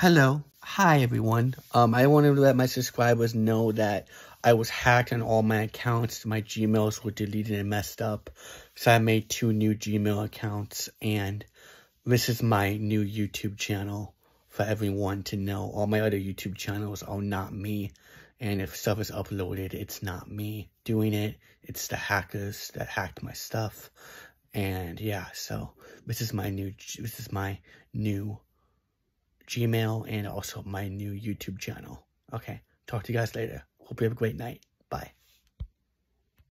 Hello. Hi, everyone. I wanted to let my subscribers know that I was hacked on all my accounts. My Gmails were deleted and messed up. So I made 2 new Gmail accounts. And this is my new YouTube channel for everyone to know. All my other YouTube channels are not me. And if stuff is uploaded, it's not me doing it. It's the hackers that hacked my stuff. And yeah, so this is my new Gmail and also my new YouTube channel. Okay, talk to you guys later. Hope you have a great night. Bye.